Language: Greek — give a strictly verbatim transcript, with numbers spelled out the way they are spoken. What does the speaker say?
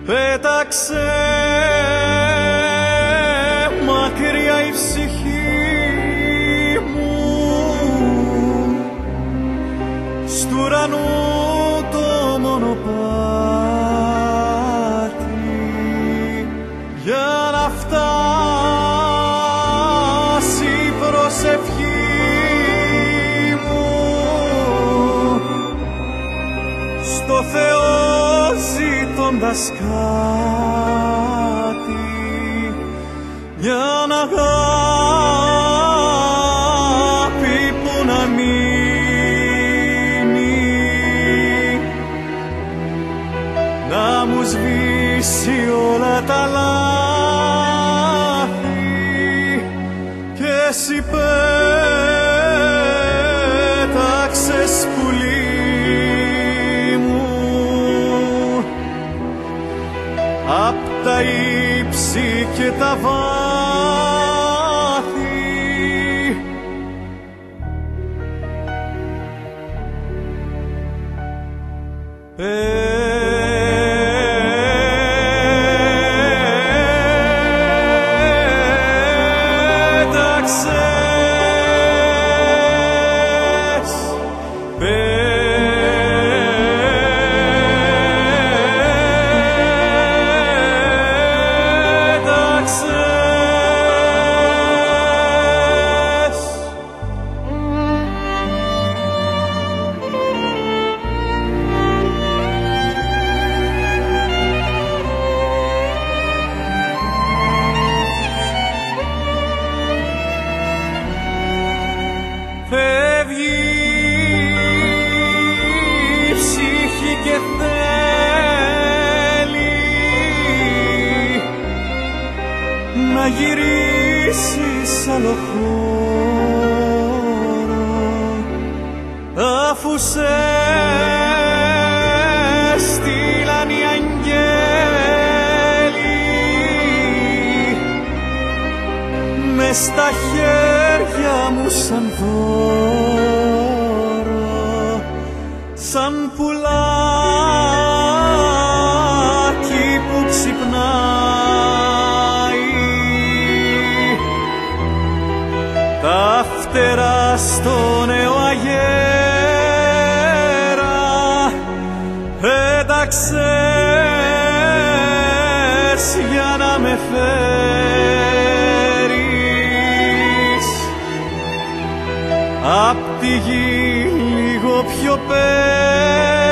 πέταξε μακριά η ψυχή μου στου ουρανού το μονοπάτι για να φτάσει η προσευχή μου στο Θεό ζητώντας κάτι, μια αγάπη που να μείνει, να μου σβήσει όλα τα λάθη και εσύ πέταξες πουλί απ' τα ύψη και τα βάθη. Φεύγει η ψυχή και θέλει να γυρίσει σ' άλλο χώρο, αφού σε στείλαν οι αγγέλοι μες στα χέρια μου σαν δώρο, σαν πουλάκι που ξυπνάει, τα φτερά στο νέο αγέρα έταξες για να με φέρεις απ' τη γη λίγο πιο πέρα.